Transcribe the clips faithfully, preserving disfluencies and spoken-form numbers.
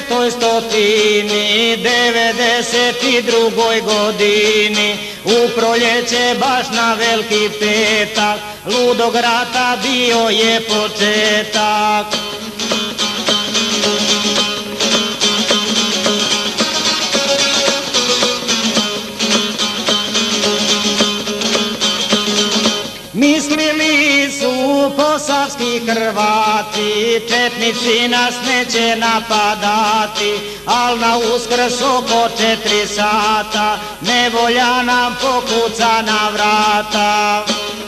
devetoj stotini devedeset drugoj godini u proljeće baš na Veliki petak ludog rata bio je početak. Mislili su posavski Hrvati, četnici nas neće napadati, al na Uskrs oko četiri sata nevolja nam pokuca na vrata.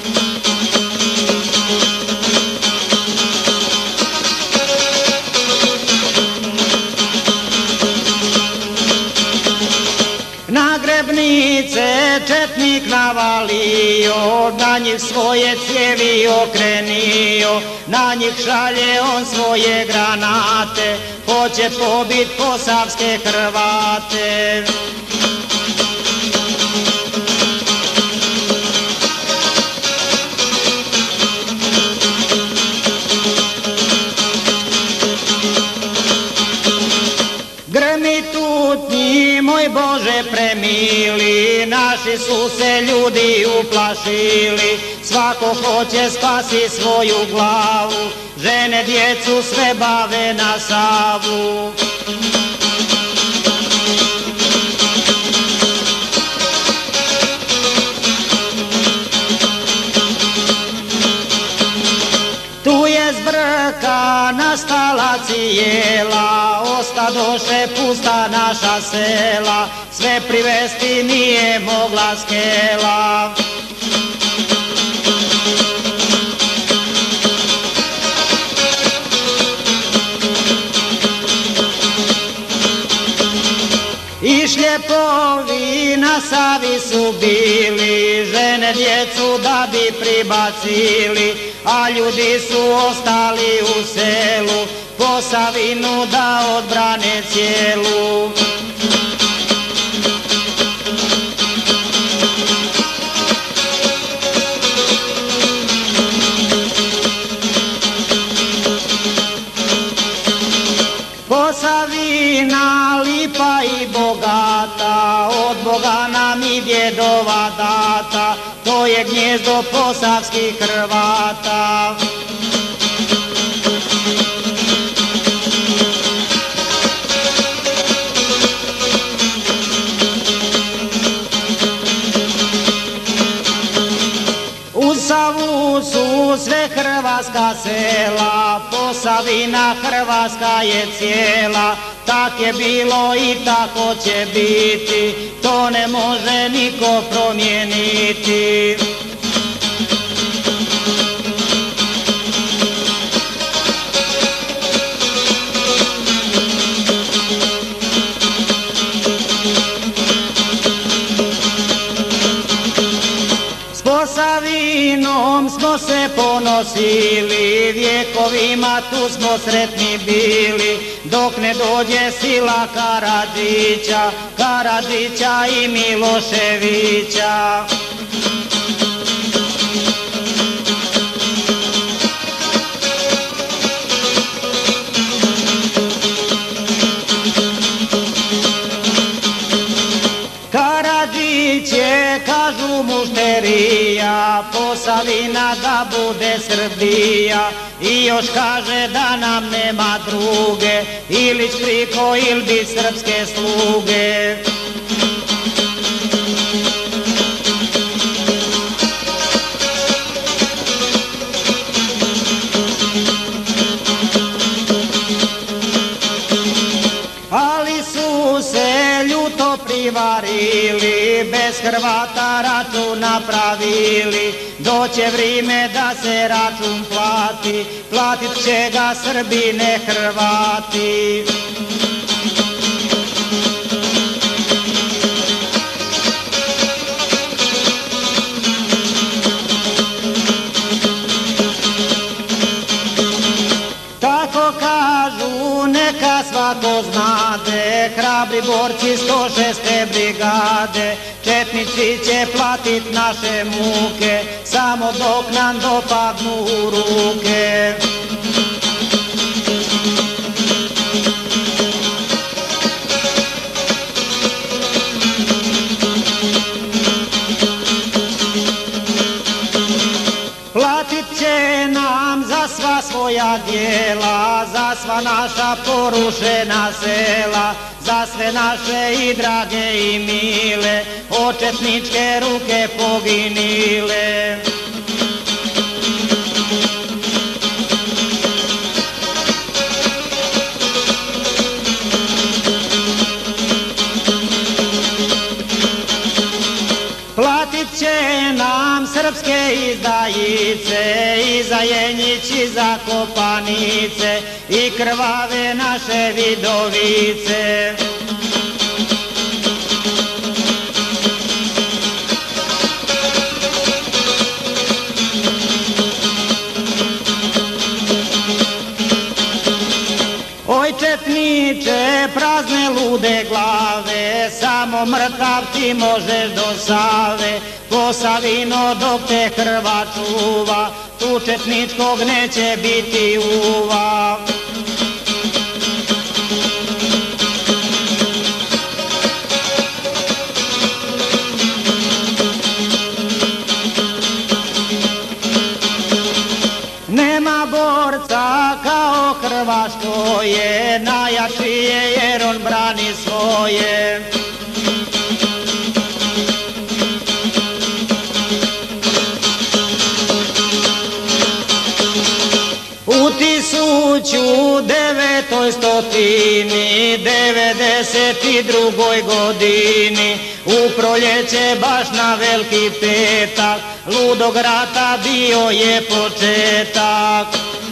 Na grebnice četnik navalio, na njih svoje cijevi okrenio, na njih šalje on svoje granate, hoće pobit posavske Hrvate. Grmi tutnji, moj Bože premili, naši su se ljudi uplašili, svako hoće spasi svoju glavu, žene djecu sve bave na Savu. Tu je zbrka nastala cijela, ostadoše pusta naša sela, sve privesti nije mogla skela. I šljepovi na Savi su bili, žene djecu da bi pribacili, a ljudi su ostali u selu, Posavinu da odbrane cijelu. Posavina lipa i bogata, od Boga nam i djedova data, to je gnjezdo posavskih Hrvata. Uz Savu su sve hrvatska sela, Posavina Hrvatska je cijela, tak je bilo i tako će biti, to ne može niko promijeniti. Posavinom smo se ponosili, vjekovima tu smo sretni bili, dok ne dođe sila Karadžića, Karadžića i Miloševića. Karadžić je, kažu mušterija, Posavina da bude Srbija, i još kaže da nam nema druge, Ilić Kriko il bi srpske sluge. Ali su se ljuto privarili, bez Hrvata račun napravili, doće vrijeme da se račun plati, platit će ga Srbi ne Hrvati. Tako kažu, neka svako znade, hrabri borci sto šeste brigade, četnici će platit naše muke, samo dok nam dopadnu u ruke. sva naša porušena sela, za sve naše i drage i mile, od četničke ruke poginile. Platit će nam srpske izdajice, i za Jenjić i za Kopanice, i krvave naše vidovice. Oj četniče, prazne lude glave, samo mrtav ti možeš do Save. Posavino dok te Hrvat čuva, tu četničkog neće biti uva. Nema borca kao Hrvat što je, najjači je jer on brani svoje. U tisuću devetoj stotini devedeset drugoj godini, u proljeće baš na Veliki petak, ludog rata bio je početak.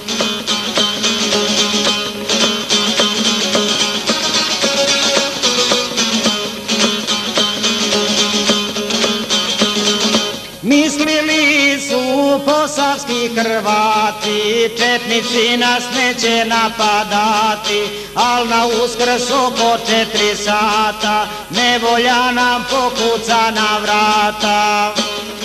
Mislili su posavski Hrvati, četnici nas neće napadati, al na Uskrs oko četiri sata nevolja nam pokuca na vrata.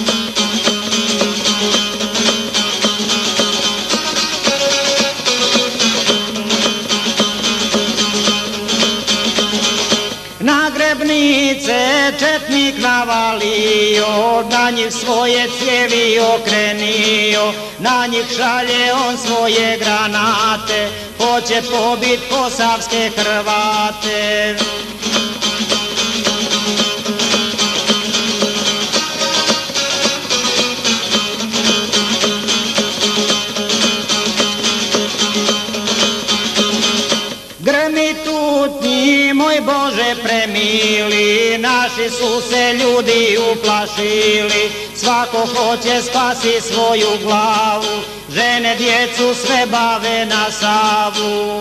Na grebnice četnik navalio, na njih svoje cijevi okrenio, na njih šalje on svoje granate, hoće pobit posavske Hrvate. Grmi tutnji, moj Bože premili, naši su se ljudi uplašili, svako hoće spasi svoju glavu, žene djecu sve bave na Savu.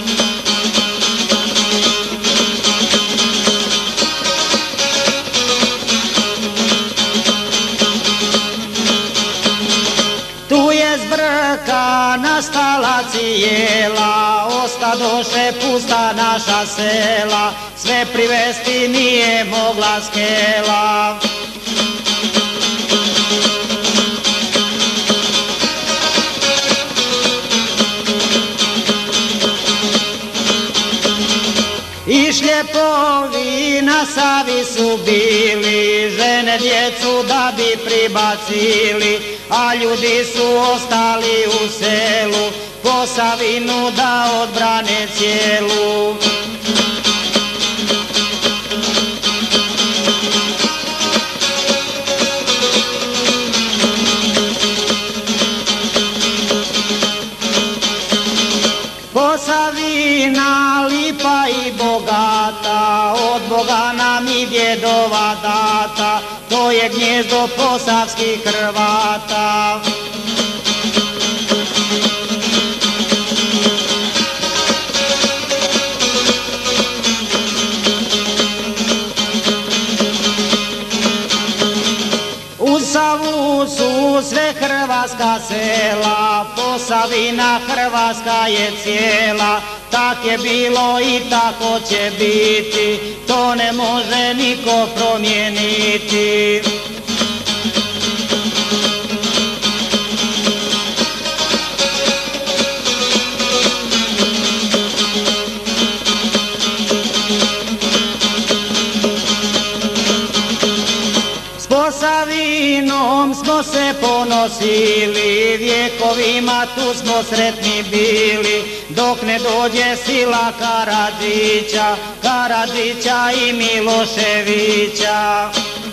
Tu je zbrka nastala cijela, ostadoše pusta naša sela, sve privesti nije mogla skela. I šljepovi na Savi su bili, žene djecu da bi pribacili, a ljudi su ostali u selu, Posavinu da odbrane cijelu. Posavina lipa i bogata, od Boga nam i djedova data, to je gnjezdo posavskih Hrvata. Uz Savu su sve hrvatska sela, Posavina Hrvatska je cijela, tak je bilo i tako će biti, to ne može niko promijeniti. Posavinom smo se ponosili, vjekovima tu smo sretni bili, dok ne dođe sila Karadžića, Karadžića i Miloševića.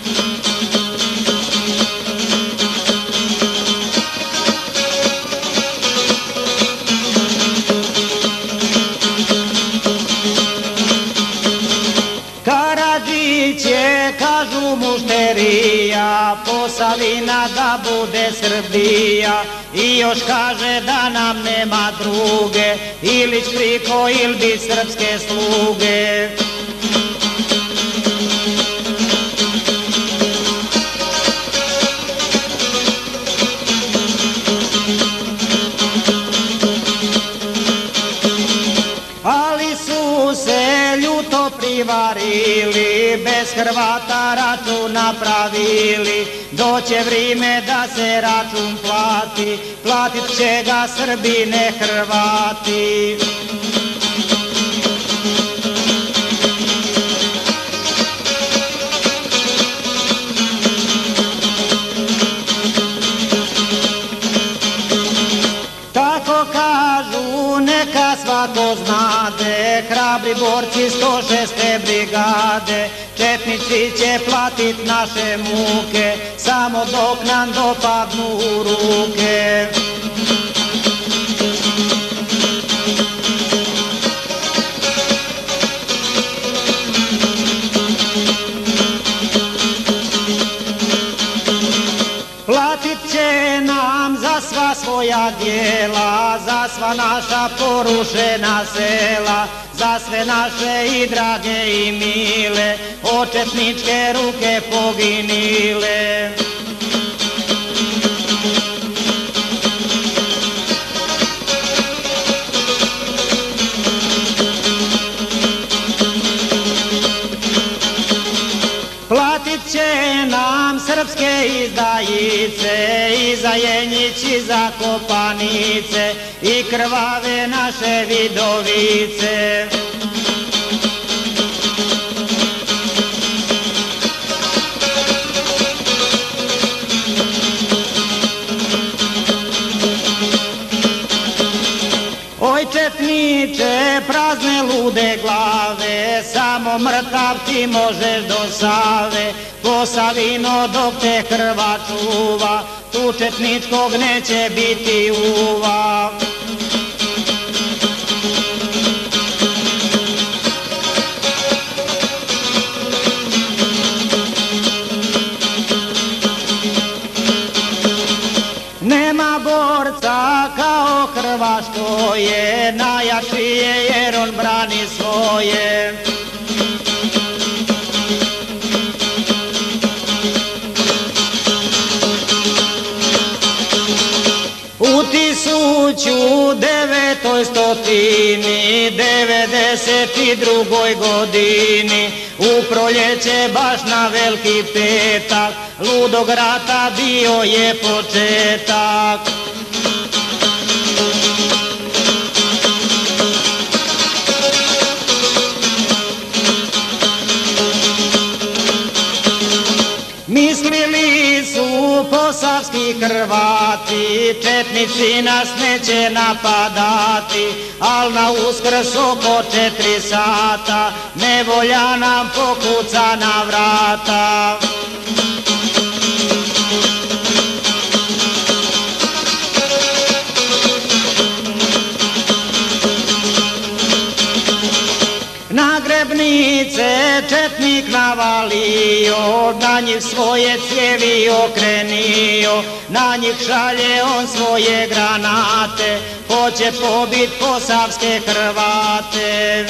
Karadžić je, kažu mušterija, Posavina da bude Srbija, i još kaže da nam nema druge, Ilić priko il bit srpske sluge. Ali su se ljuto privarili, bez Hrvata račun napravili, doće vrime da se račun plati, platit će ga Srbi ne Hrvati. Tako kažu, neka svako znade, hrabri borci sto šeste brigade, četnici će platit naše muke, samo dok nam dopadnu u ruke. Platit će nam za sva svoja djela, za sva naša porušena sela, za sve naše i drage i mile, od četničke ruke poginile. Platit će nam srpske izdajice, i za Jenjić i za Kopanice, i krvave naše vidovice. Oj četniče, prazne lude glave, samo mrtav ti možeš do Save, Posavino dok te Hrvat čuva, tu četničkog neće biti uva. Nema borca kao Hrvat što je, najjači je jer on brani svoje. U tisuću devetoj stotini devedeset drugoj godini, u proljeće baš na Veliki petak, ludog rata bio je početak. Mislili su posavski Hrvati, četnici nas neće napadati, al na Uskrs oko četiri sata, nevolja nam pokuca na vrata. Na Grebnice četnik navalio, na njih svoje cijevi okrenio, na njih šalje on svoje granate, hoće pobit posavske Hrvate.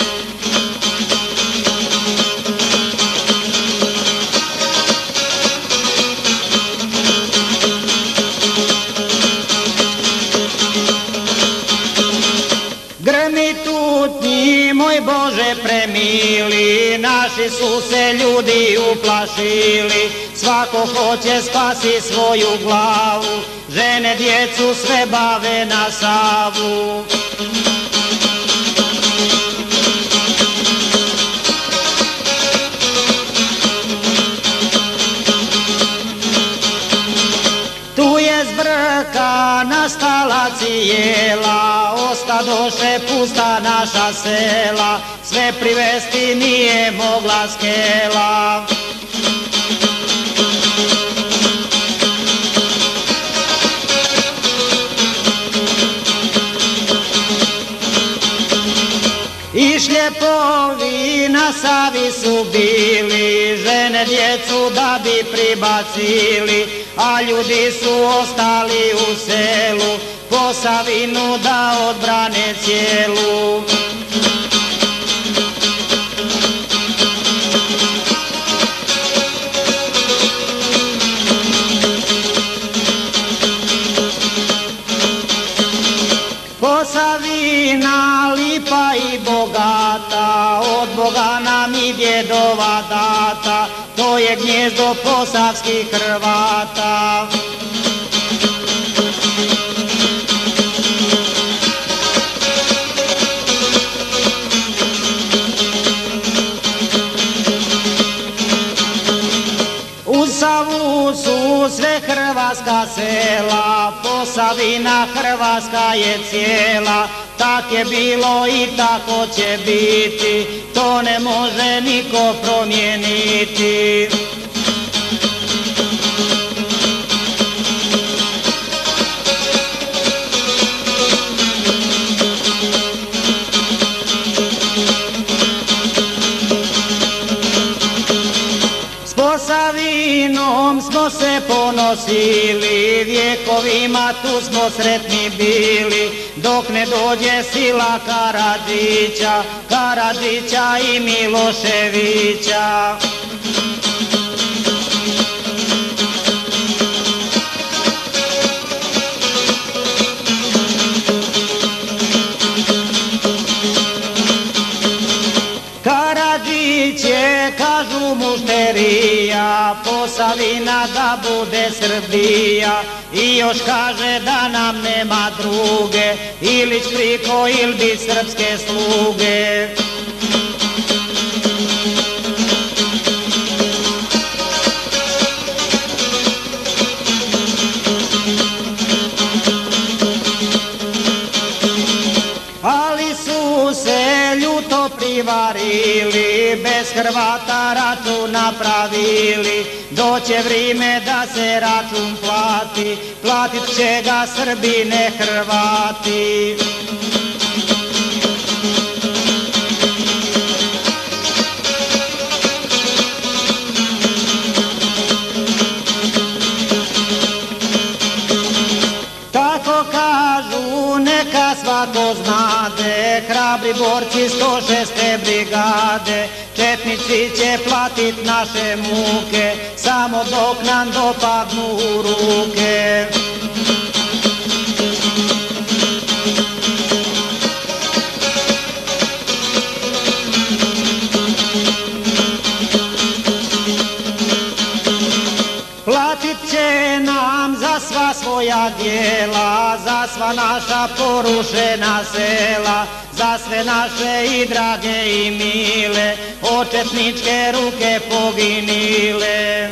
Grmi tutnji, moj Bože premili, naši su se ljudi uplašili, svako hoće spasi svoju glavu, žene djecu sve bave na Savu. Tu je zbrka nastala cijela, ostadoše pusta naša sela, sve privesti nije mogla skela. I šljepovi na Savi su bili, žene djecu da bi pribacili, a ljudi su ostali u selu, Posavinu da odbrane cijelu. Posavina lipa i bogata, od Boga nam i djedova data, to je gnjezdo posavskih Hrvata. Uz Savu su sve hrvatska sela, Posavina Hrvatska je cijela, tak je bilo i tako će biti, to ne može niko promijeniti. Posavinom smo se ponosili, vjekovima tu smo sretni bili, dok ne dođe sila Karadžića, Karadžića i Miloševića. Karadžić je, kažu, mušterija, Posavina da bude Srbija, i još kaže da nam nema druge, Ilić Kriko ili bi srpske sluge. Ali su se ljuto privarili, bez Hrvata račun napravili, doće vrijeme da se račun plati, platit će ga Srbi ne Hrvati. Tako kažu, neka svako znade, hrabri borci sto šeste brigade, četnici će platit naše muke, samo dok nam dopadnu u ruke. Platit će nam za sva svoja djela, za sva naša porušena sela, za sve naše i drage i mile, od četničke ruke poginile.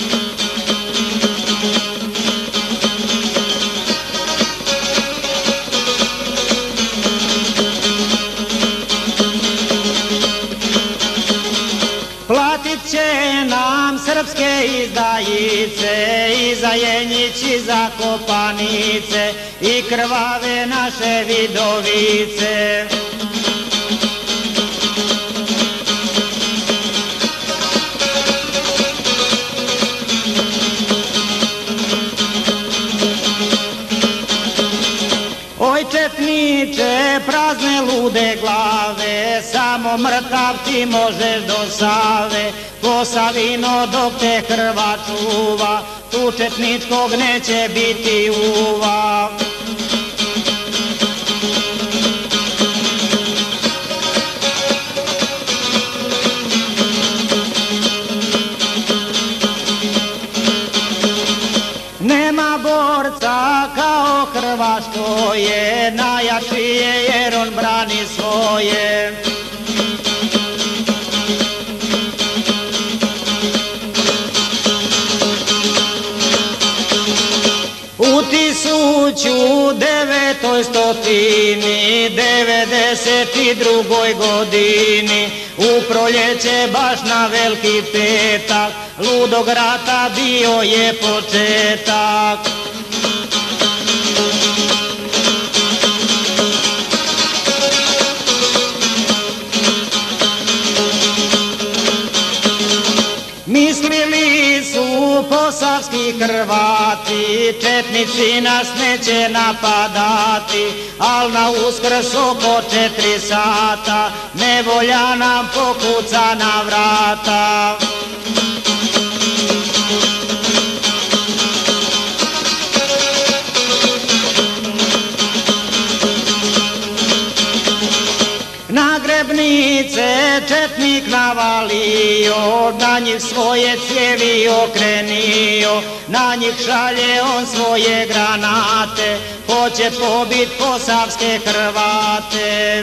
Platit će nam srpske izdajice, i za Jenjić i za Kopanice, i krvave naše vidovice. Oj četniče, prazne lude glave, samo mrtav ti možeš do Save, Posavino dok te Hrvat čuva, tu četničkog neće biti uva. Nema borca kao Hrvat što je, najjači je jer on brani svoje. U tisuću stotini devedeset drugoj godini, u proljeće baš na Veliki petak, ludog rata bio je početak. Mislili su posavski Hrvati, četnici nas neće napadati, al na Uskrs oko četiri sata nevolja nam pokuca na vrata. Na Grebnice četnik navalio, na njih svoje cijevi okrenio, na njih šalje on svoje granate, hoće pobit posavske Hrvate.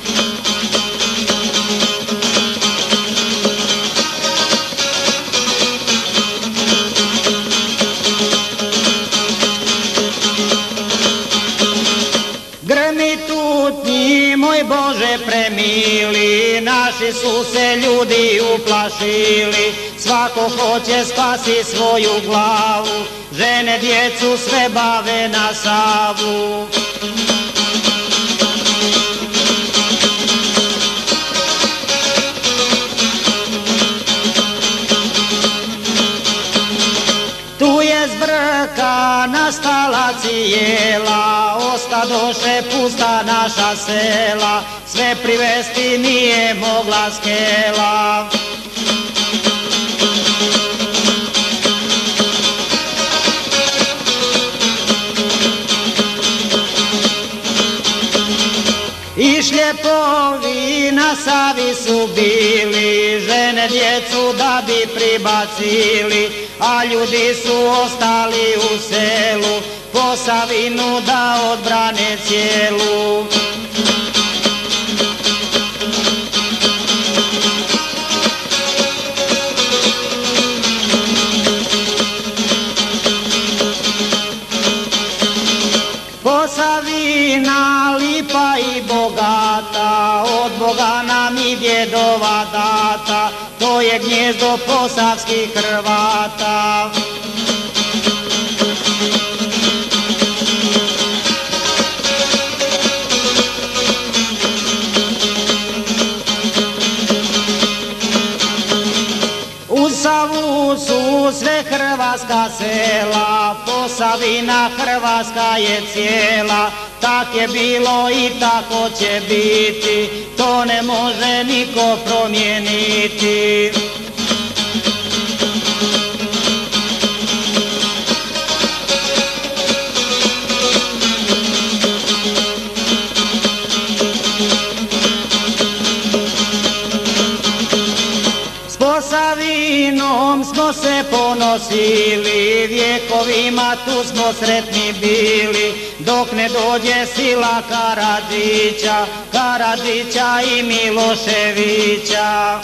Grmi tutnji, moj Bože premili, naši su se ljudi uplašili, svako hoće spasi svoju glavu, žene djecu sve bave na Savu. Tu je zbrka nastala cijela, ostadoše pusta naša sela, sve privesti nije mogla skela. I šljepovi na Savi su bili, žene djecu da bi pribacili, a ljudi su ostali u selu, Posavinu da odbrane cijelu. Posavina lipa i bogata, od Boga nam i djedova data, to je gnjezdo posavskih Hrvata. U Savu su sve hrvatska sela, Posavina Hrvatska je cijela, tak je bilo i tako će biti, to ne može niko promijeniti. Posavinom smo se ponosili, vjekovima tu smo sretni bili, dok ne dođe sila Karadžića, Karadžića i Miloševića.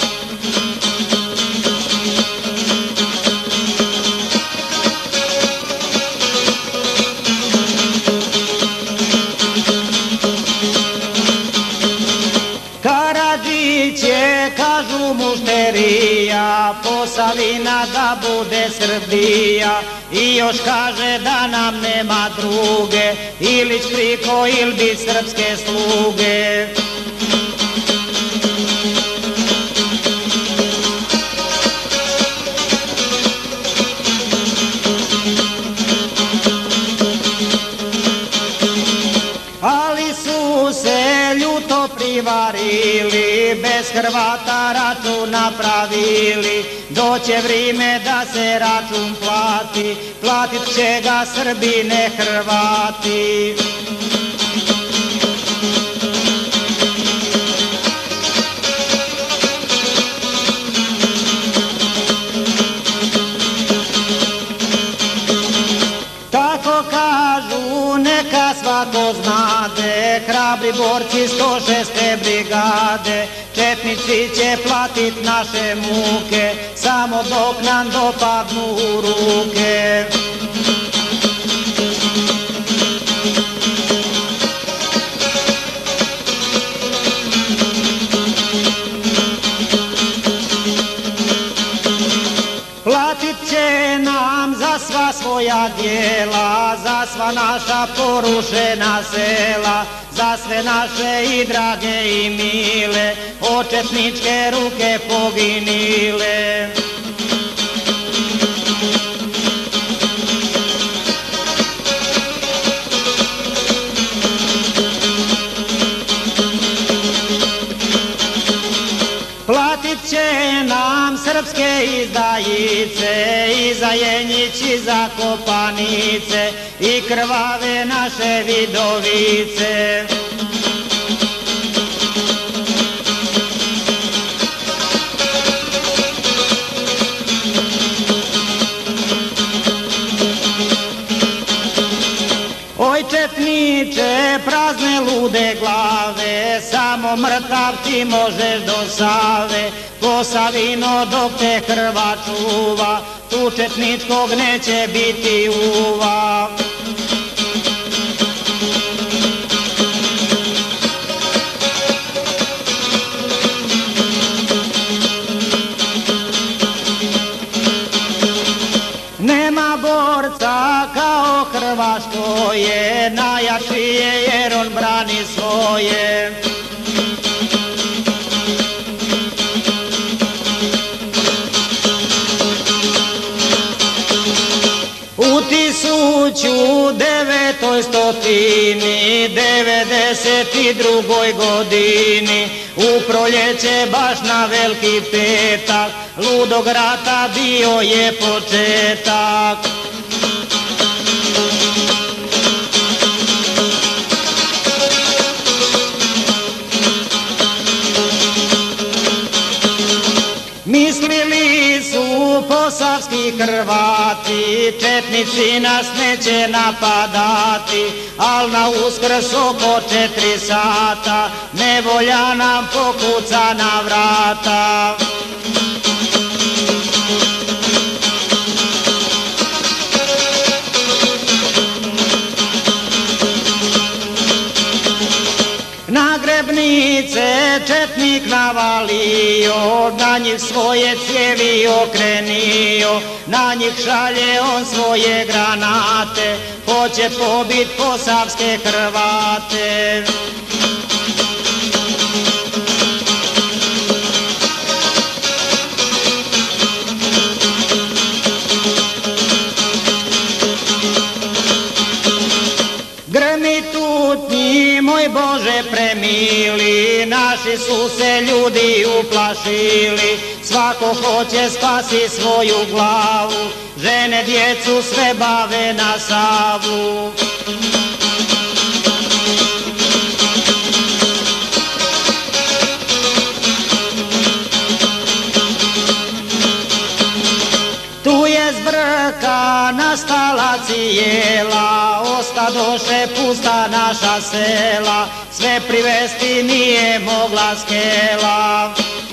Karadžić je, kažu mušterija, Posavina da bude Srbija, i još kaže da nam nema druge, Ilić Kriko ili bit srpske sluge. Ali su se ljuto privarili, bez Hrvata račun napravili, doće vrijeme da se račun plati, platit će ga Srbi ne Hrvati. Tako kažu, neka svako znade, hrabri borci sto šeste brigade, četnici će platit naše muke, samo dok nam dopadnu u ruke. svoja djela, za sva naša porušena sela, za sve naše i drage i mile, od četničke ruke poginile. Platit će nam srpske izdajice, i za Jenjić i za Kopanice, i krvave naše vidovice. Oj četniče, prazne lude glave, samo mrtav ti možeš do Save. Posavino dok te krva čuva, tu četničkog neće biti uva. Nema borca kao Hrva što je, najjači je jer on brani svoje. U tisuću devetoj stotini devedeset i drugoj godini, u proljeće baš na Veliki petak, ludog rata bio je početak. Mislili su posavski Hrvati, četnici nas neće napadati, al na Uskrs oko četiri sata, nevolja nam pokuca na vrata. Na grebnice četnik navalio, na njih svoje cijevi okrenio, na njih šalje on svoje granate, hoće pobit posavske Hrvate. Grmi tutnji, moj Bože premili, naši su se ljudi uplašili, svako hoće spasi svoju glavu, žene djecu sve bave na Savu. Tu je zbrka nastala cijela, ostadoše pusta naša sela, sve privesti nije mogla skela.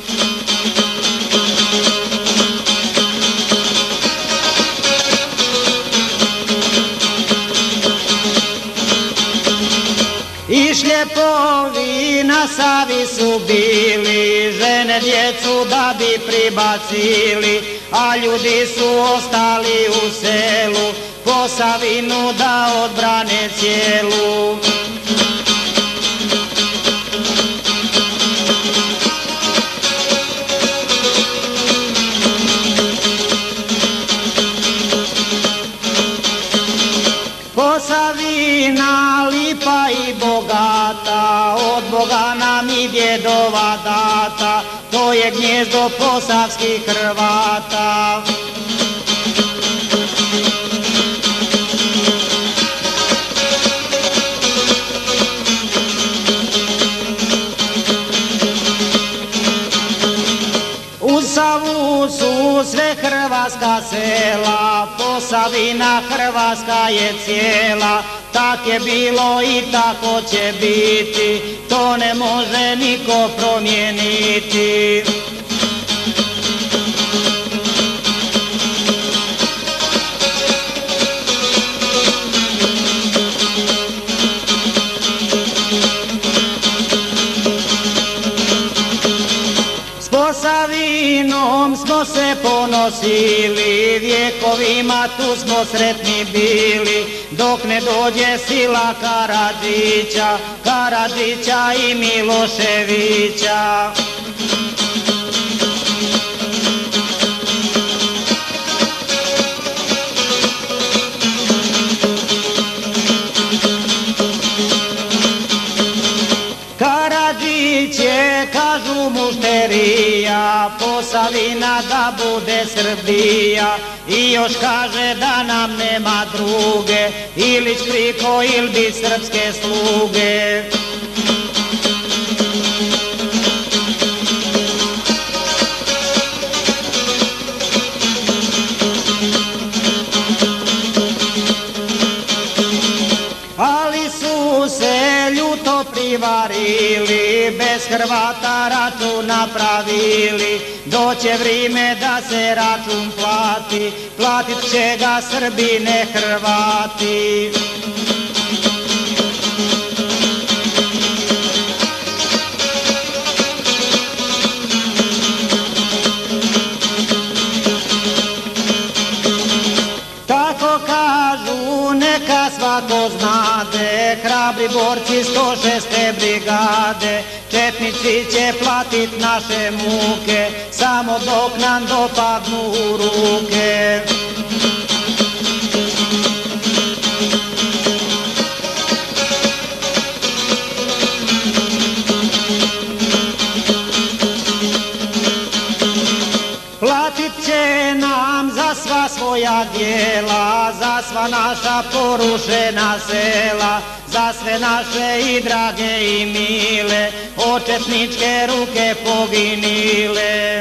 I šljepovi na Savi su bili, žene djecu da bi pribacili, a ljudi su ostali u selu, Posavinu da odbrane cijelu. Posavina lipa i bogata, od Boga nam i djedova data, to je gnjezdo posavskih Hrvata. U Savu su sve hrvatska sela, Posavina Hrvatska je cijela, tak je bilo i tako će biti, to ne može niko promijeniti. Posavinom smo se ponosili, vjekovima tu smo sretni bili, dok ne dođe sila Karadžića, Karadžića i Miloševića. Karadžić je, kažu mušterija, Posavina da bude Srbija, i još kaže da nam nema druge, Ilić priko il bit srpske sluge. Ali su se ljuto privarili, bez Hrvata račun napravili, doće vrime da se račun plati, platit će ga Srbi ne Hrvati. Tako kažu, neka svako znade, hrabri borci sto šeste brigade, četnici će platit naše muke, samo dok nam dopadnu u ruke. Platit će nam za sva svoja djela, za sva naša porušena sela, za sve naše i drage i mile, od četničke ruke poginile.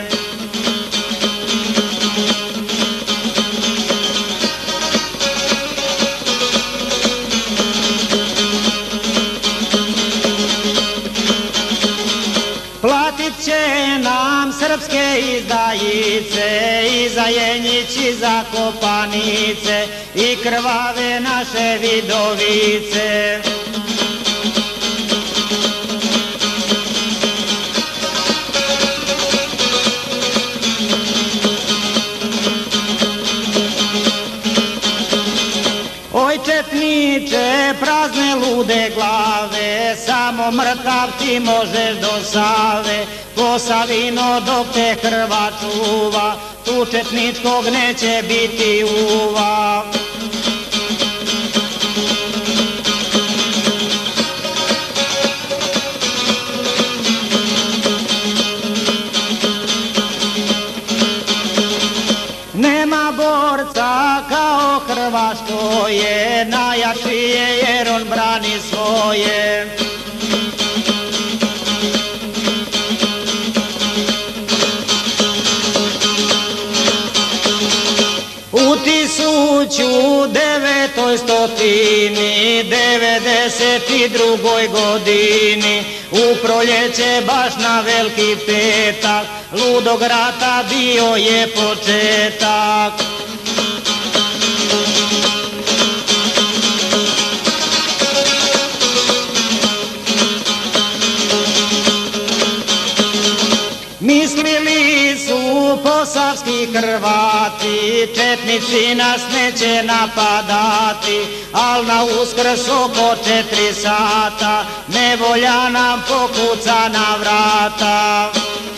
Platit će nam srpske izdajice, i za Jenjić i za Kopanice, i krvave naše vidovice. Oj četniče, prazne lude glave, samo mrtav ti možeš do Save, Posavino dok te Hrvat čuva, tu četničkog neće biti uva. Nema borca kao Hrvat što je, najjači je jer on brani svoje. U tisuću devetoj stotini devedeset i drugoj godini, u proljeće baš na Veliki petak, ludog rata bio je početak. Mislili su posavski Hrvati, četnici nas neće napadati, al na Uskrs oko četiri sata, nevolja nam pokuca na vrata.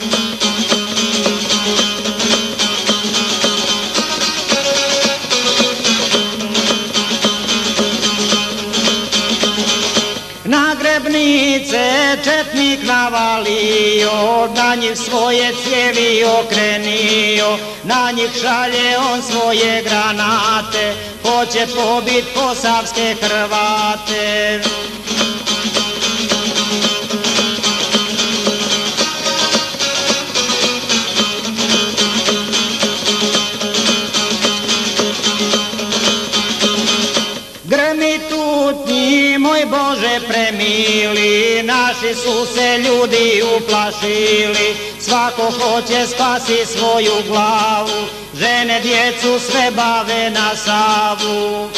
Na grebnice četnik navalio, na njih svoje cijevi okrenio, na njih šalje on svoje granate, hoće pobit posavske Hrvate. Grmi tutnji, moj Bože premili, naši su se ljudi uplašili, svako hoće spasi svoju glavu, žene djecu sve bave na Savu.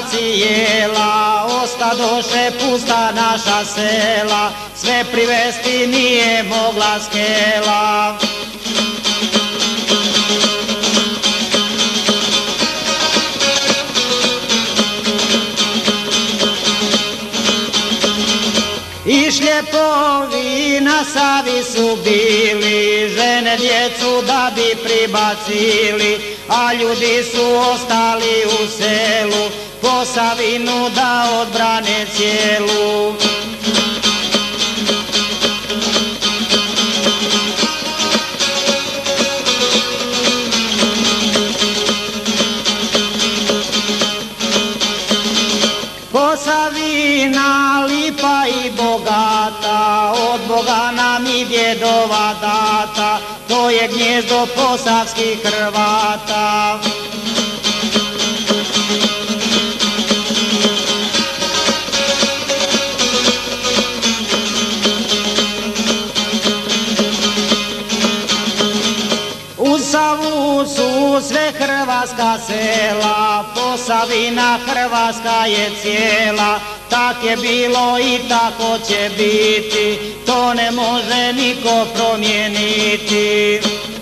seljaci jela, ostadoše pusta naša sela, sve privesti nije mogla skela. I šljepovi na Savi su bili, žene djecu da bi pribacili, a ljudi su ostali u selu, Posavinu da odbrane cijelu. Posavina lipa i bogata, od Boga nam i djedova data, to je gnjezdo posavskih Hrvata. U Savu su sve hrvatska sela, Posavina Hrvatska je cijela, tak je bilo i tako će biti, to ne može niko promijeniti.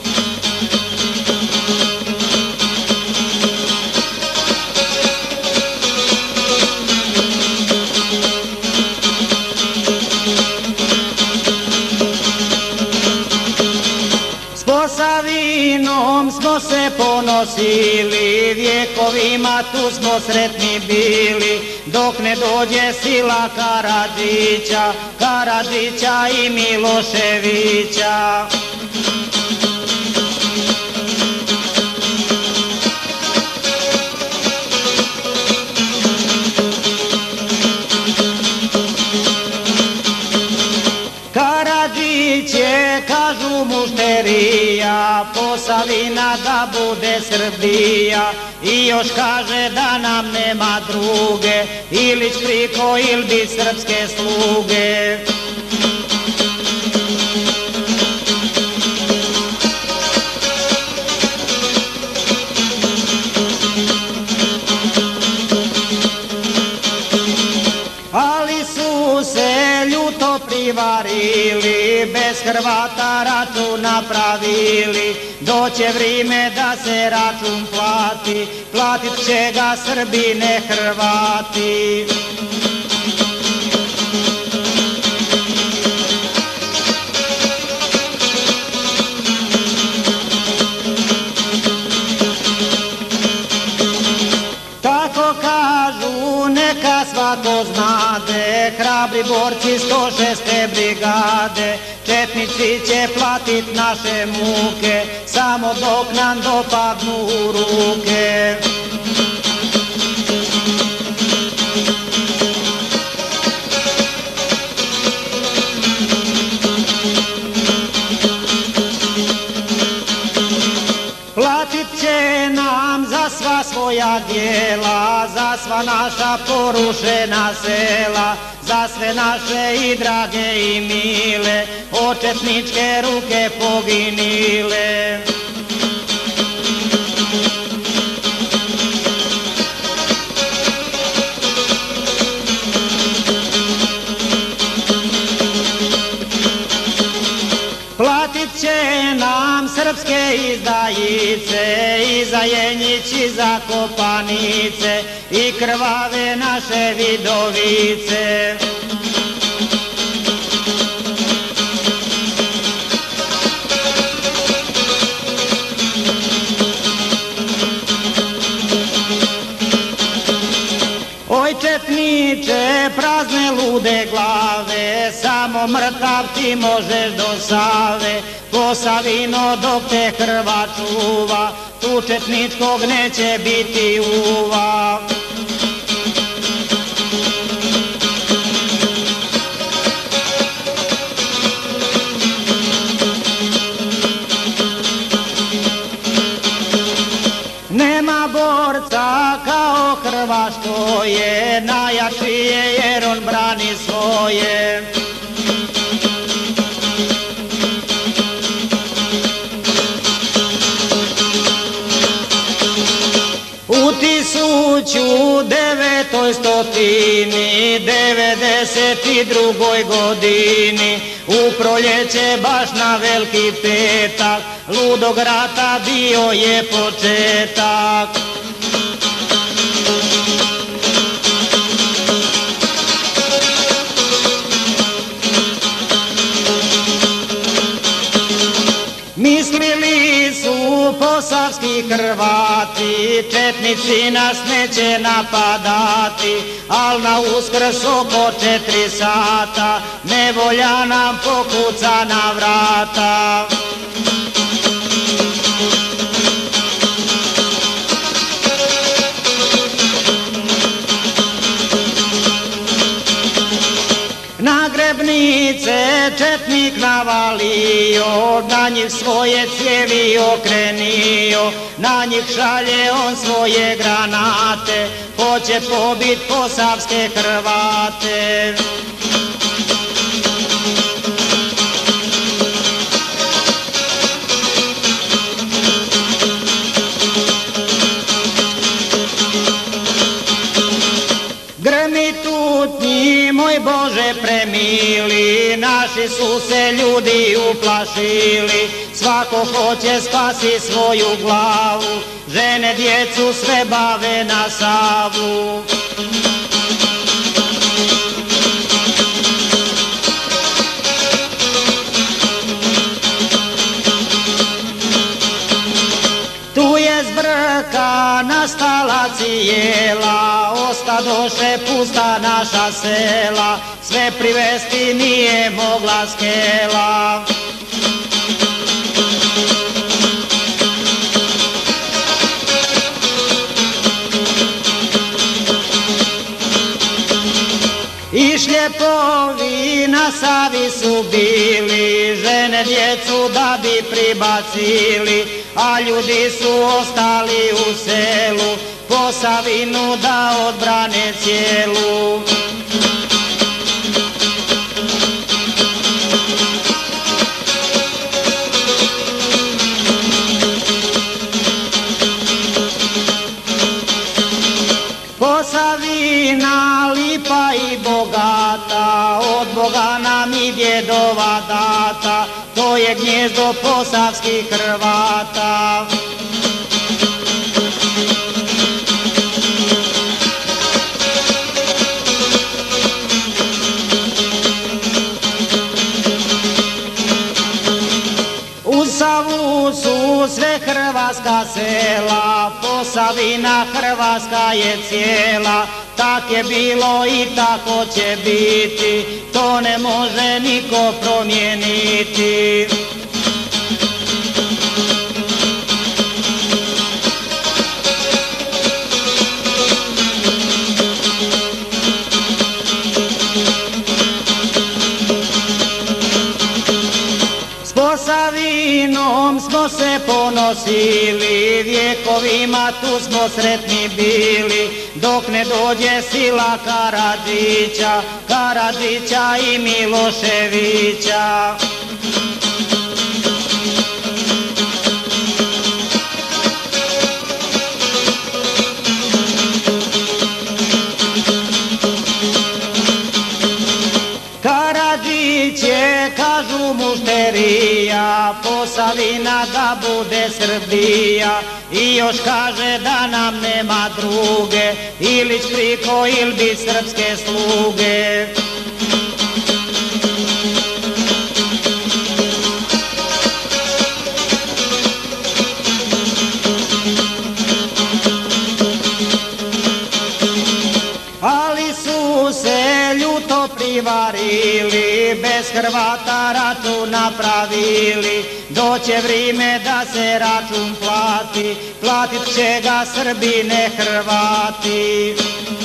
Posavinom smo se ponosili, vjekovima tu smo sretni bili, dok ne dođe sila Karadžića, Karadžića i Miloševića. Karadžić je, kažu mušterija, Posavina da bude Srbija, i još kaže da nam nema druge, Ilić Kriko il bi srpske sluge. Ali su se ljuto privarili, bez Hrvata račun napravili, doće vrijeme da se račun plati, platit će ga Srbi ne Hrvati. Tako kažu, neka svako znade, hrabri borci sto šeste brigade, četnici će platit naše muke, samo dok nam dopadnu u ruke. Platit će nam za sva svoja djela, za sva naša porušena sela, za sve naše i drage i mile, od četničke ruke poginile. Platit će nam srpske izdajice, i za Jenjić i za Kopanice, i krvave naše vidovice. Oj četniče, prazne lude glave, samo mrtav ti možeš do Save, Posavino dok te Hrvat čuva, tu četničkog neće biti uva. Nema borca kao Hrvat što je, najjači je jer on brani svoje. U tisuću devet jednoj stotini devedeset i drugoj godini, u proljeće baš na Veliki petak, ludog rata bio je početak. Mislili su posavski Hrvati, četnici nas neće napadati, al na Uskrs oko četiri sata nevolja nam pokuca na vrata. Na grebnice četnik navalio, na njih svoje cijevi okrenio, na njih šalje on svoje granate, hoće pobit posavske Hrvate. Grmi tutnji, moj Bože premili, naši su se ljudi uplašili, svako hoće spasi svoju glavu, žene djecu sve bave na Savu. Tu je zbrka nastala cijela, ostadoše pusta naša sela, sve privesti nije mogla skela. I šljepovi na Savi su bili, žene djecu da bi pribacili, a ljudi su ostali u selu, Posavinu da odbrane cijelu. Posavina lipa i bogata, od Boga nam i djedova data, to je gnjezdo posavskih Hrvata. U Savu su sve hrvatska sela, Posavina Hrvatska je cijela, tak je bilo i tako će biti, to ne može niko promijeniti. Posavinom smo se ponosili, vjekovima tu smo sretni bili, dok ne dođe sila Karađića, Karađića i Miloševića. Karađić je, kažu mušterija, Posavina da bude Srbija, i još kaže da nam nema druge, Ilić priko il bi srpske sluge. Ali su se ljuto privarili, bez Hrvata račun napravili, doće vrijeme da se račun plati, platit će ga Srbi ne Hrvati.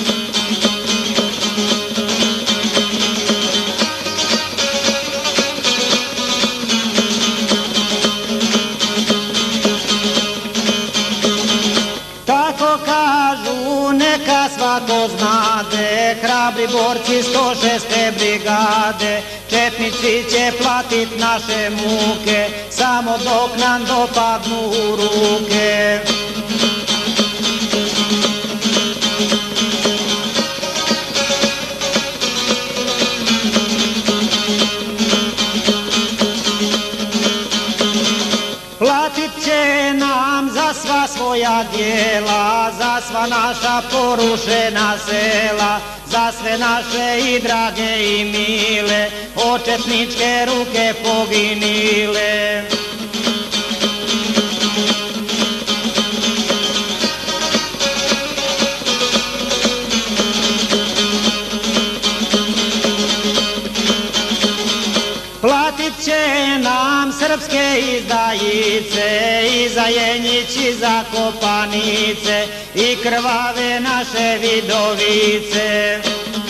Tako kažu, neka svako znade, hrabri borci sto šeste brigade, četnici će platit naše muke, samo dok nam dopadnu u ruke. svoja djela, za sva naša porušena sela, za sve naše i drage i mile, od četničke ruke poginile. Platit će nam srpske izdajice, i za Jenjić i za Kopanice, i krvave naše vidovice.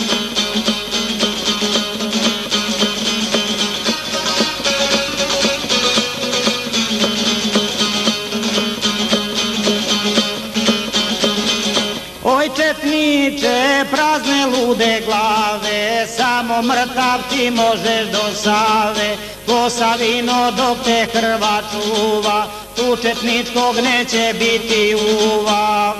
Oj četniče, prazne lude glave, samo mrtav ti možeš do Save. Posavino dok te Hrvat čuva, tu četničkog neće biti uva.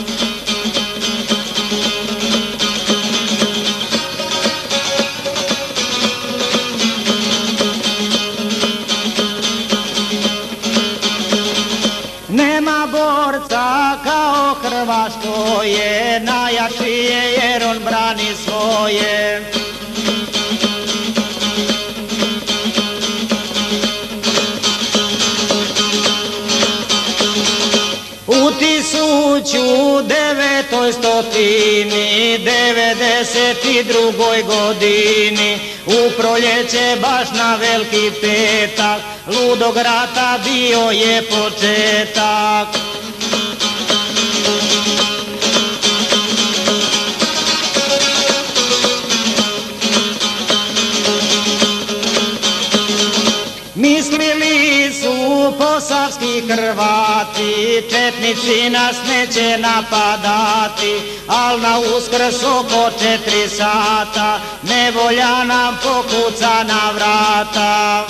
Nema borca kao Hrvat što je, najjači je jer on brani svoje. U tisuću devetoj stotini devedeset i drugoj godini, u proljeće baš na Veliki petak, ludog rata bio je početak. Mislili su posavski Hrvati, četnici nas neće napadati, al na Uskrs oko četiri sata nevolja nam pokuca na vrata.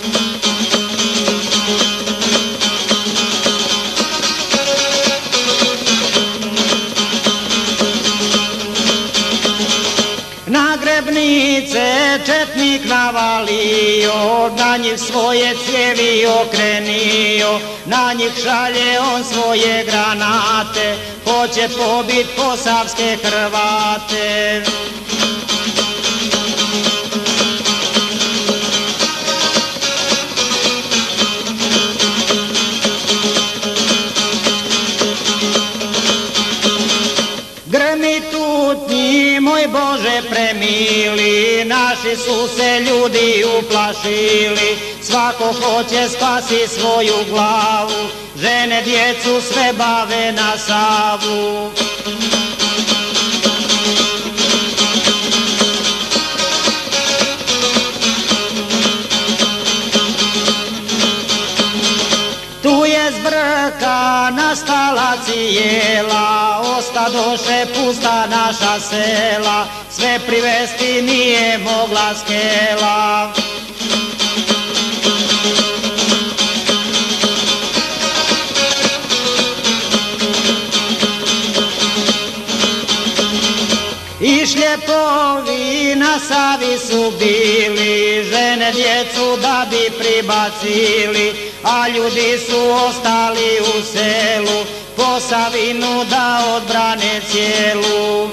Na grebnice četnik navalio, na njih svoje cijevi okrenio, na njih šalje on svoje granate, hoće pobit posavske Hrvate. Grmi tutnji, moj Bože premili, naši su se ljudi uplašili, svako hoće spasi svoju glavu, žene djecu sve bave na Savu. Tu je zbrka nastala cijela, ostadoše pusta naša sela, sve privesti nije mogla skela. I šljepovi na Savi su bili, žene djecu da bi pribacili, a ljudi su ostali u selu, Posavinu da odbrane cijelu.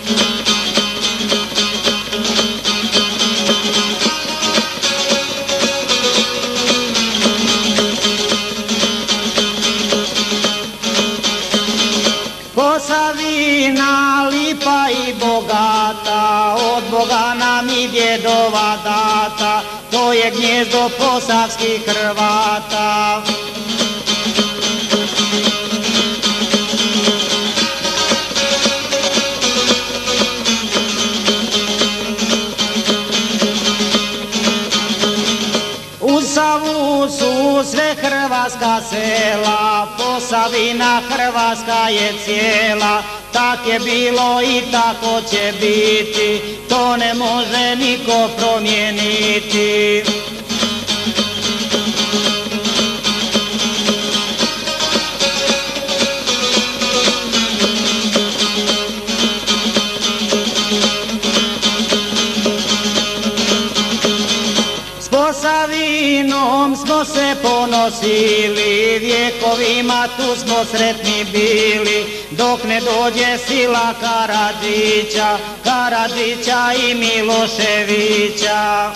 Posavina lipa i bogata, od Boga nam i djedova data, to je gnjezdo posavskih Hrvata. Uz Savu su sve hrvatska sela, Posavina Hrvatska je cijela, tak je bilo i tako će biti, to ne može niko promijeniti. Posavinom smo se ponosili, vijeko stihovima tu smo sretni bili, dok ne dođe sila Karadžića, Karadžića i Miloševića.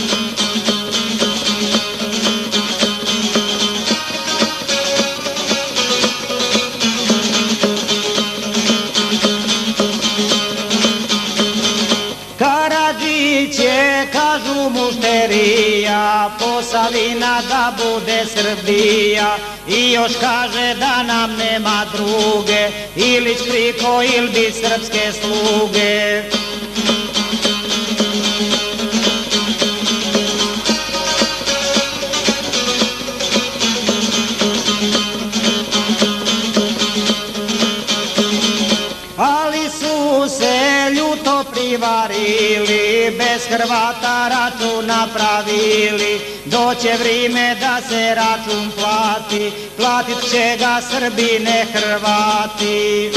Karadžić je, kažu mušterija, Posavina da bude Srbija, i još kaže da nam nema druge, Ilić priko il bi srpske sluge. Ali su se ljuto privarili, bez Hrvata račun napravili, doće vrime da se račun plati, platit će ga Srbi ne Hrvati.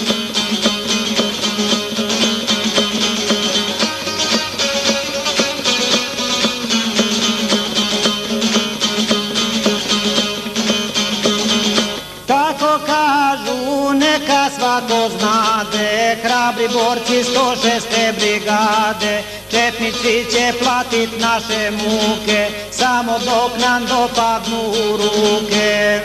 Tako kažu, neka svako znade, hrabri borci sto šeste brigade, četnici će platit naše muke, samo dok nam dopadnu u ruke.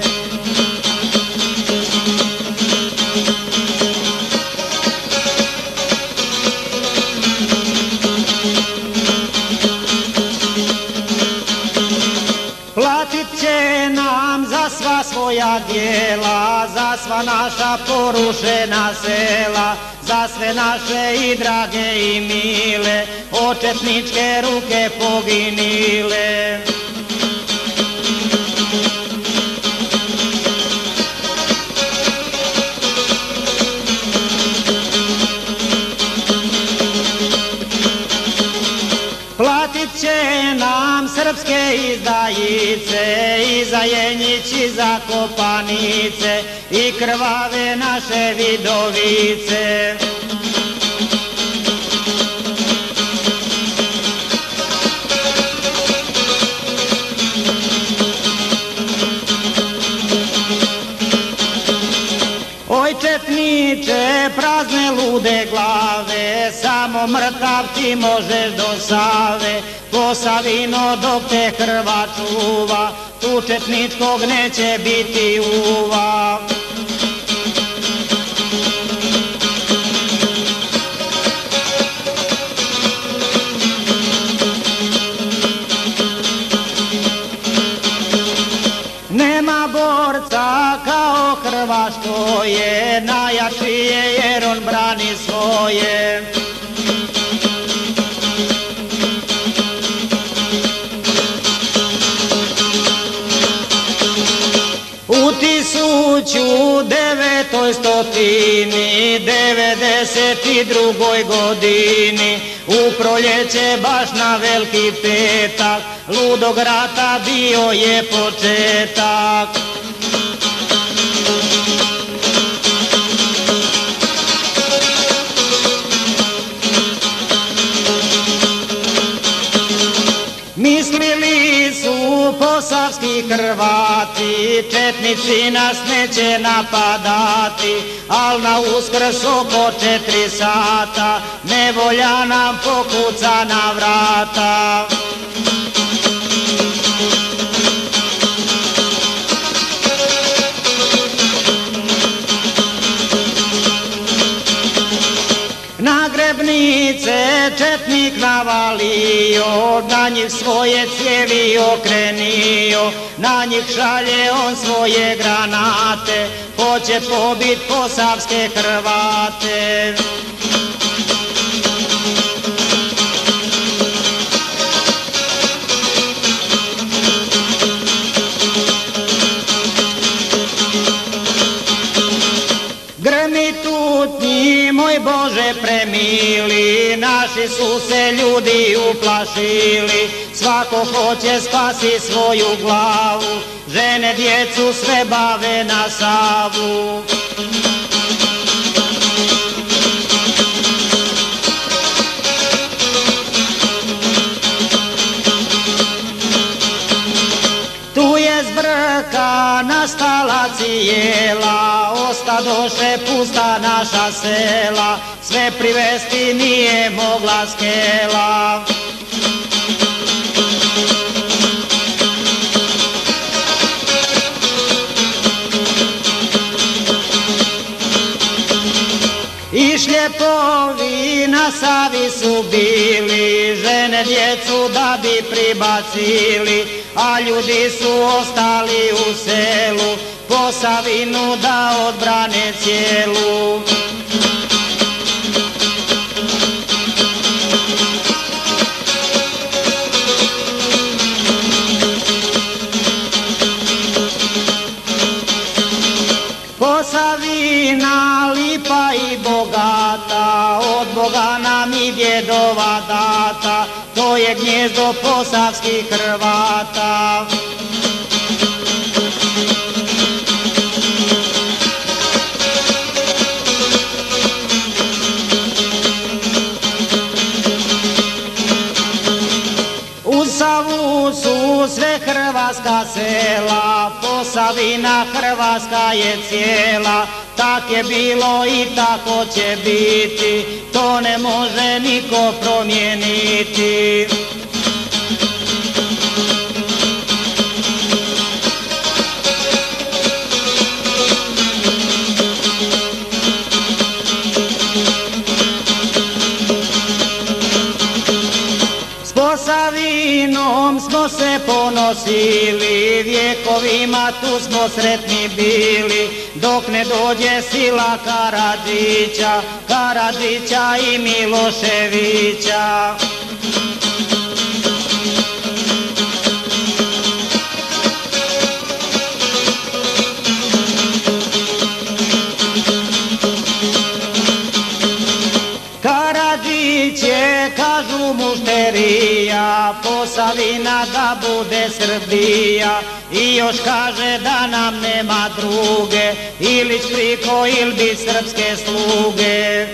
Platit će nam za sva svoja djela, za sva naša porušena sela, za sve naše i drage i mile, od četničke ruke poginile. Platit će nam srpske izdajice, i za Jenjić i za Kopanice, i krvave naše vidovice. Oj četniče, prazne lude glave, samo mrtav ti možeš do Save, Posavino dok te Hrvat čuva, tu četničkog neće biti uva. Nema borca kao Hrvat što je, najjači je jer on brani svoje. U tisuću devetoj stotini devedeset i drugoj godini, u proljeće baš na Veliki petak, ludog rata bio je početak. Mislili su posavski Hrvati, četnici nas neće napadati, al na Uskrs oko četiri sata, nevolja nam pokuca na vrata. Na grebnice četnik navalio, na njih svoje cijevi okrenio, na njih šalje on svoje granate, hoće pobit posavske Hrvate. Grmi tutnji, moj Bože premili, naši su se ljudi uplašili, svako hoće spasi svoju glavu, žene djecu sve bave na Savu. Tu je zbrka nastala Ostadoše pusta naša sela, sve privesti nije mogla skela. I šljepovi na Savi su bili, žene djecu da bi pribacili, a ljudi su ostali u selu, Posavinu da odbrane cijelu. Posavina lipa i bogata, od Boga nam i djedova data, to je gnjezdo posavskih Hrvata. Uz Savu su sve hrvatska sela, Posavina hrvatska je cijela, tak je bilo i tako će biti, to ne može niko promijeniti. Posavinom smo se ponosili, vjekovima tu smo sretni bili, dok ne dođe sila Karađića, Karađića i Miloševića. Karađić je, kažu, mušterija, Posavina da bude Srbija, i još kaže da nam nema druge, Ilić Kriko il bi srpske sluge.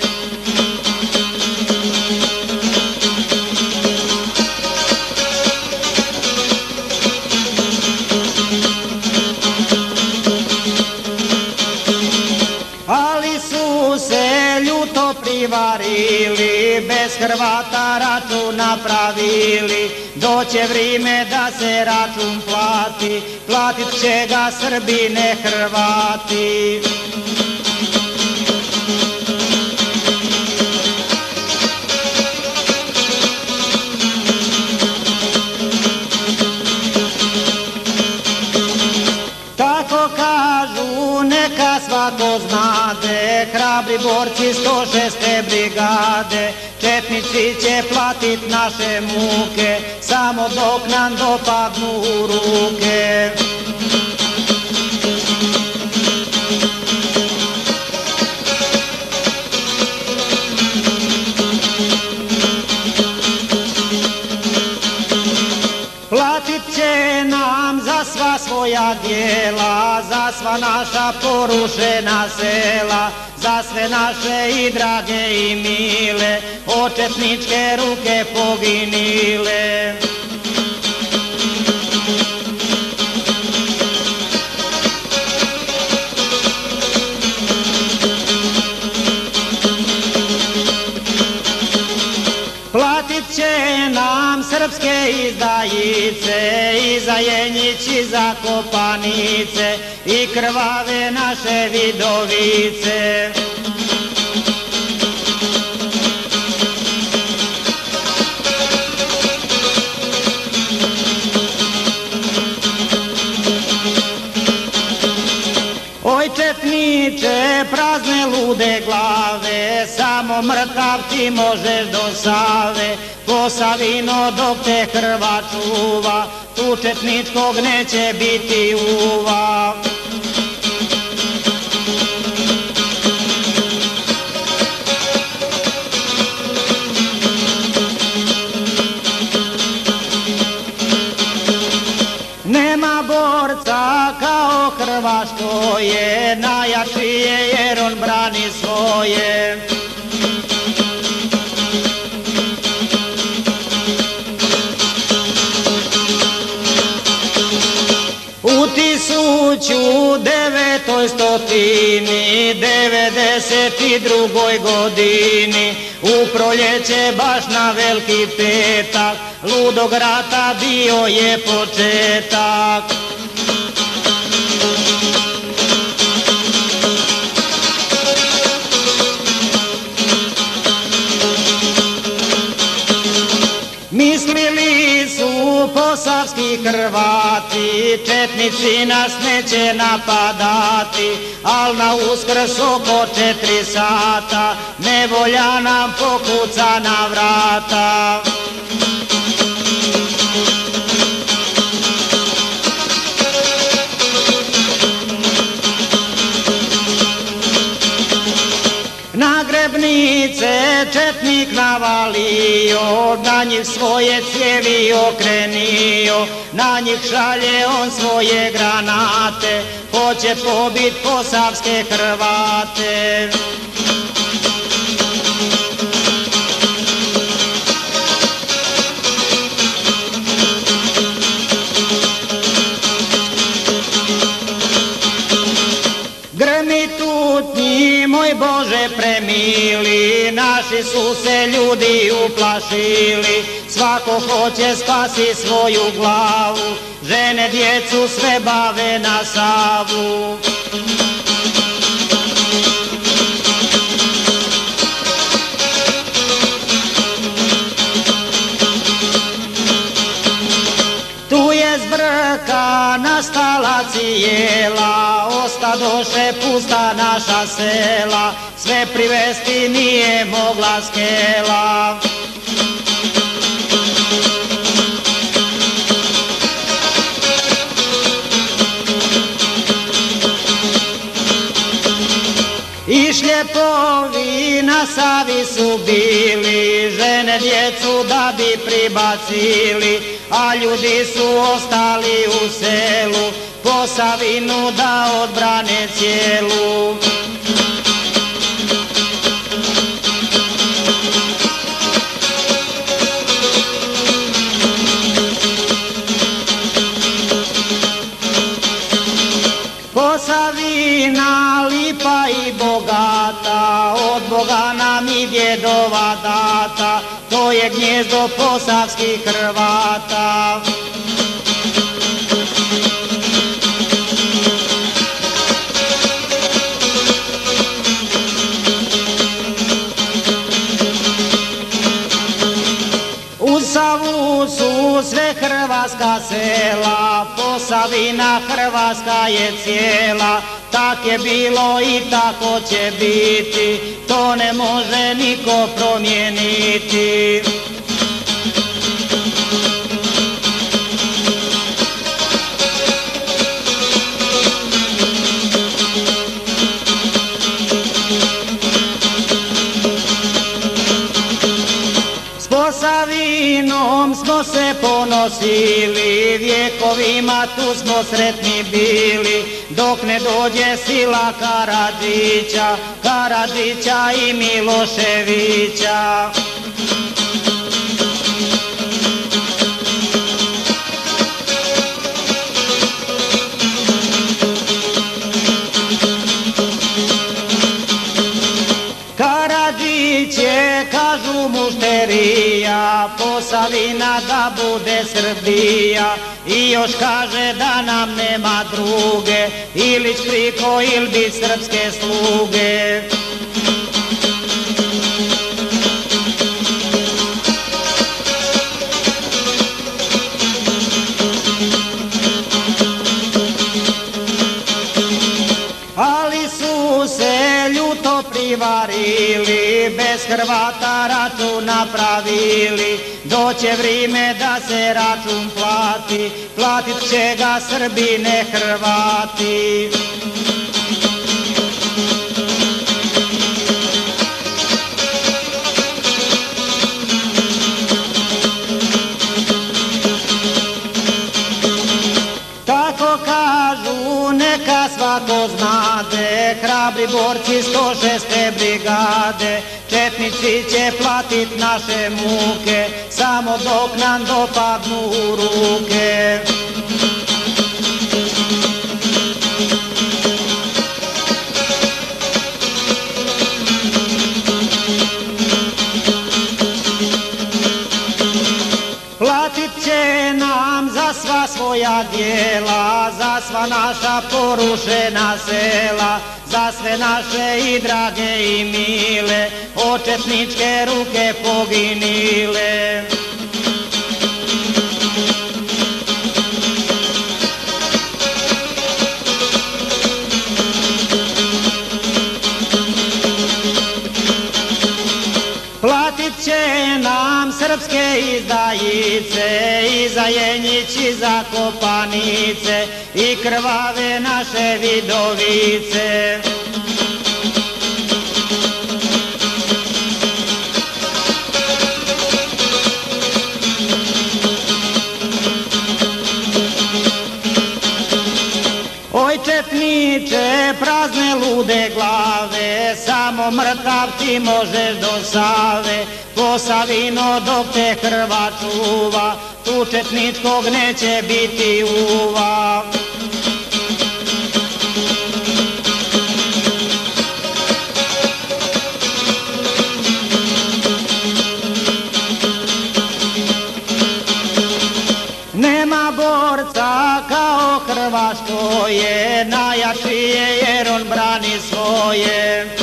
Ali su se ljuto privarili, bez Hrvata račun napravili, doće vrijeme da se račun plati, platit će ga Srbi ne Hrvati. Tako kažu, neka svako znade, hrabri borci sto šeste brigade, četnici će platit naše muke, samo dok nam dopadnu u ruke. Platit će nam za sva svoja djela, za sva naša porušena sela, za sve naše i drage i mile, od četničke ruke poginile. Platit će nam srpske izdajice, i za Jenjić i za Kopanice, i krvave naše vidovice. Oj četniče, prazne lude glave, samo mrtav ti možeš do Save, Posavino dok te Hrvat čuva, tu četničkog neće biti uva. Nema borca kao Hrvat što je, najjači je jer on brani svoje. U tisuću devetsto devetoj stotini devedeset drugoj godini u proljeće baš na Veliki petak ludog rata bio je početak. Mislili su posavski Hrvati, četnici nas neće napadati, al na Uskrs oko četiri sata nevolja nam pokuca na vrata. Na grebnice četnik navalio, na njih svoje cijevi okrenio, na njih šalje on svoje granate, hoće pobit posavske Hrvate. Grmi tutnji, moj Bože premili, naši su se ljudi uplašili, svako hoće spasi svoju glavu, žene djecu sve bave na Savu. Tu je zbrka nastala cijela, ostadoše pusta naša sela, sve privesti nije mogla skela. I šljepovi na Savi su bili, žene djecu da bi pribacili, a ljudi su ostali u selu, Posavinu da odbrane cijelu. Posavina lipa i bogata, od Boga nam i djedova data, to je gnjezdo posavskih Hrvata. Uz Savu su sve hrvatska sela, Posavina Hrvatska je cijela, tak je bilo i tako će biti, to ne može niko promijeniti. Posavinom smo se ponosili, vjekovima tu smo sretni bili, dok ne dođe sila Karadžića, Karadžića i Miloševića. Karadžić je, kažu, mušterija, Posavina da bude Srbija, i još kaže da nam nema druge, Ilić priko il bit srpske sluge. Ali su se ljuto privarili, bez Hrvata račun napravili, doće vrijeme da se račun plati, platit će ga Srbi ne Hrvati. Tako kažu, neka svako znade, hrabri borci sto šeste brigade, četnici će platit naše muke, samo dok nam dopadnu u ruke. svoja djela, za sva naša porušena sela, za sve naše i drage i mile, od četničke ruke poginile. Platit će nam srpske izdajice, i za Jenjić i za Kopanice, i krvave naše vidovice. Oj četniče, prazne lude glave, samo mrtav ti možeš do Save. Posavino dok te Hrvat čuva, tu četničkog neće biti uva. Nema borca kao Hrvat što je, najjači je jer on brani svoje.